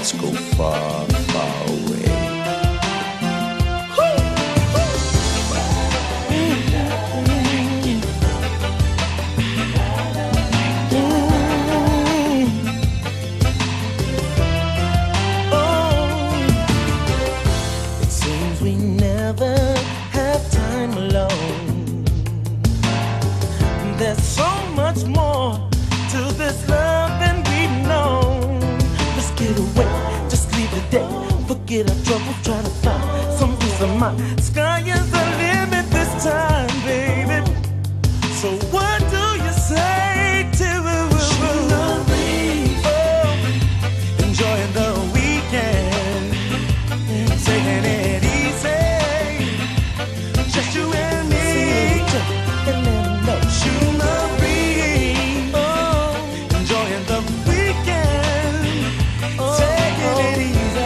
let's go far, far away. It seems we never have time alone. There's so much more to this love than we've known. Let's get away, just leave the day. Forget our trouble, try to find some peace of mind. Sky is the limit this time, baby. So what do you say to Shootin the Breeze? Oh, enjoying the weekend, taking it easy, just you and me. And then no, Shootin the Breeze. Oh, enjoying the weekend, taking it easy.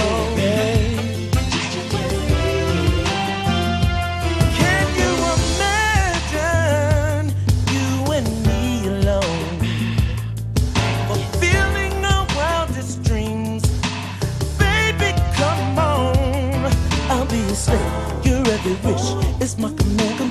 Just you and me. Can you imagine you and me alone, fulfilling our wildest dreams? Baby, come on, I'll be a slave. Your every wish is my command.